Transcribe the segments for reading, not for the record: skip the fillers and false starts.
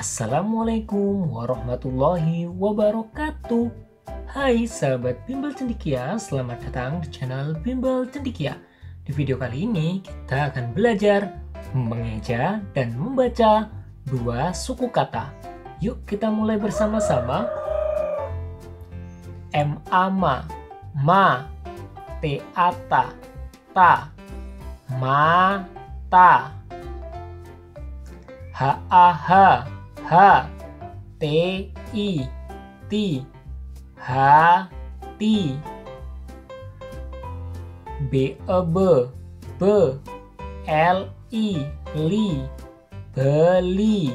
Assalamualaikum warahmatullahi wabarakatuh. Hai sahabat Bimbel Cendekia, selamat datang di channel Bimbel Cendekia. Di video kali ini kita akan belajar mengeja dan membaca dua suku kata. Yuk kita mulai bersama-sama. M-A-Ma, ma, T-A-Ta, ta, mata. H-A-H, ha, T-I, ti, hati. B-E-B, be, L-I, li, beli.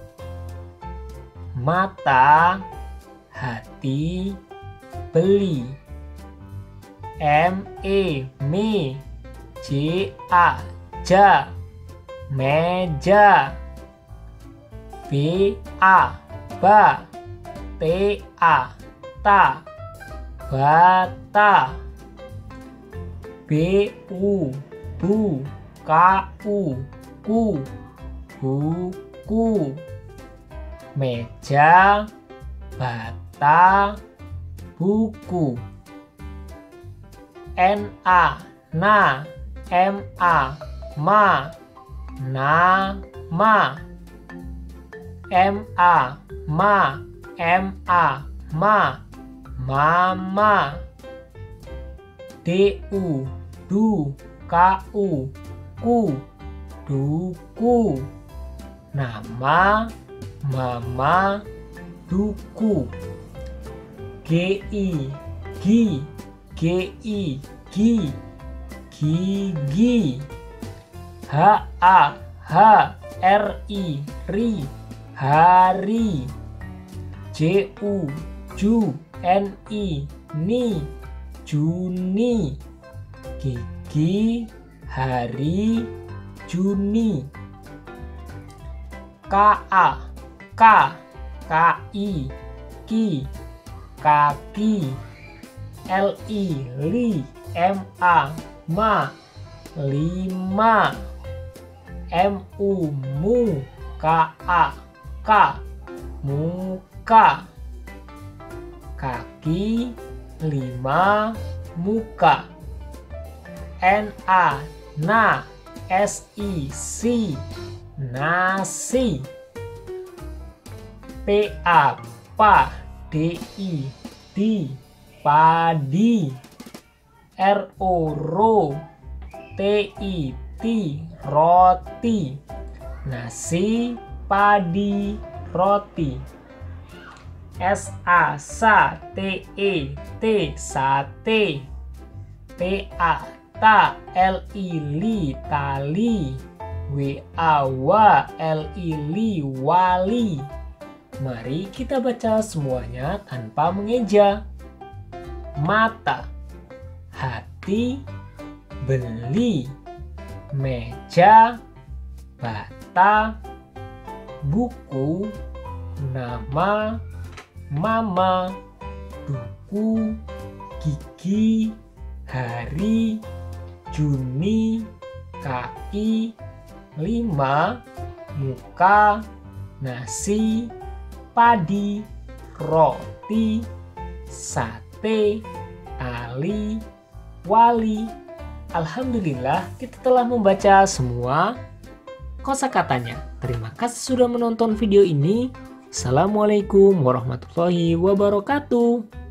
Mata, hati, beli. M-E, me, J-A, ja, meja. B-A, ba, T-A, ta, bata. B-U, bu, K-U, ku, buku. Meja, bata, buku. N-A, na, M-A, ma, nama. M-A, ma, M-A, ma, mama. D-U, du, K-U, ku, duku. Nama, mama, duku. G-I, gi, G-I, gi, gigi. H-A, ha, R-I, ri, hari. J-U, ju, N-I, ni, Juni. Gigi, hari, Juni. K-A, ka, K-I, ki, kaki. L-I, li, M-A, ma, lima. M-U, mu, K-A, ka, muka. Kaki, lima, muka. N-A, na, S-I, si, nasi. P-A, pa, D-I, di, padi. R-O, ro, T-I, ti, roti. Nasi, padi, roti. S-A, sa, T-E, te, sate. T-A, ta, L-I, li, tali. W-A, wa, L-I, li, wali. Mari kita baca semuanya tanpa mengeja. Mata, hati, beli. Meja, bata, buku, nama, mama, duku, gigi, hari, Juni, kaki, lima, muka, nasi, padi, roti, sate, tali, wali. Alhamdulillah kita telah membaca semua kosakatanya. Terima kasih sudah menonton video ini. Assalamualaikum warahmatullahi wabarakatuh.